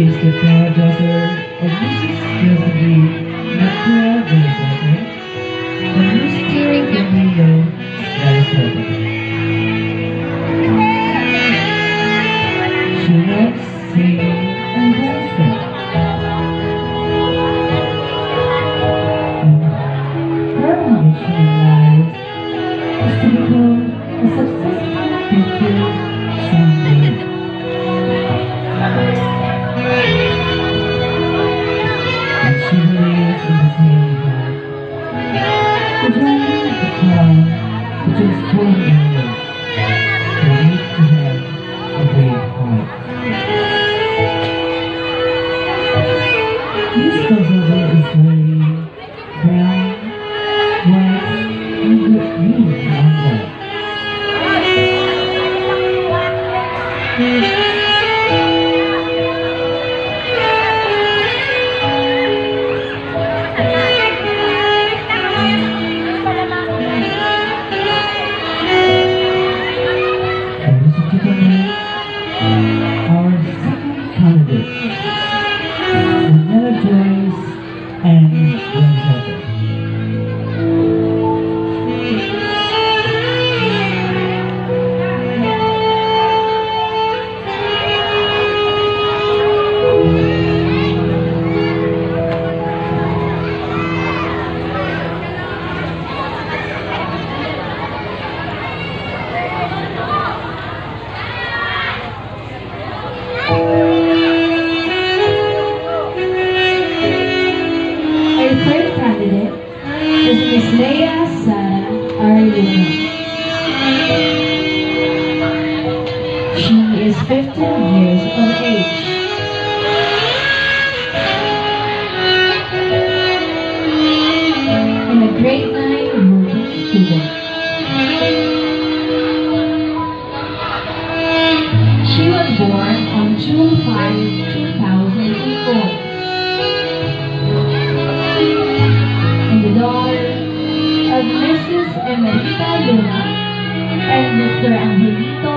is the granddaughter of Mrs. Josephine Maxwell Garisote and Mr. Emilio Garisote. She loves singing and dancing. Her ambition in life is to become a successful teacher someday. And she believes in the saying that the journey is called to just one hour to need to have a great heart. This crossover is very brown, white, and green on white. Ladies and gentlemen, our second candidate, Vanilla Joyce and Glenn Heather. Our third candidate is Miss Leia Sarah Arluna. She is 15 years of age. And a grade 9 working student. She was born on June 5, 2004. And the daughter of Mrs. Emerita Luna and Mr. Angelito